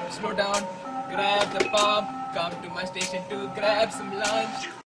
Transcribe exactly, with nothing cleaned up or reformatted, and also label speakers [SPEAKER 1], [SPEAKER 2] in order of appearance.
[SPEAKER 1] Slow down, grab the pump, come to my station to grab some lunch.